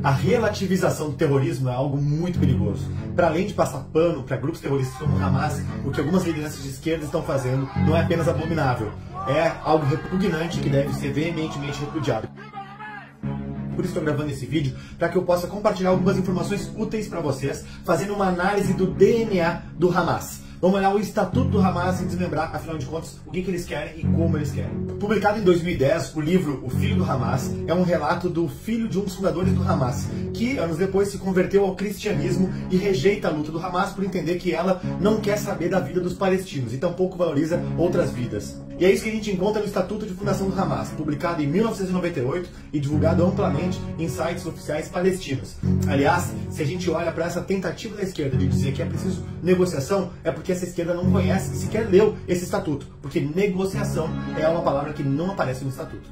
A relativização do terrorismo é algo muito perigoso. Para além de passar pano para grupos terroristas como o Hamas, o que algumas lideranças de esquerda estão fazendo não é apenas abominável, é algo repugnante que deve ser veementemente repudiado. Por isso estou gravando esse vídeo, para que eu possa compartilhar algumas informações úteis para vocês, fazendo uma análise do DNA do Hamas. Vamos olhar o estatuto do Hamas e desmembrar, afinal de contas, o que eles querem e como eles querem. Publicado em 2010, o livro O Filho do Hamas é um relato do filho de um dos fundadores do Hamas, que anos depois se converteu ao cristianismo e rejeita a luta do Hamas por entender que ela não quer saber da vida dos palestinos e tampouco valoriza outras vidas. E é isso que a gente encontra no Estatuto de Fundação do Hamas, publicado em 1998 e divulgado amplamente em sites oficiais palestinos. Aliás, se a gente olha para essa tentativa da esquerda de dizer que é preciso negociação, é porque essa esquerda não conhece e sequer leu esse estatuto, porque negociação é uma palavra que não aparece no estatuto.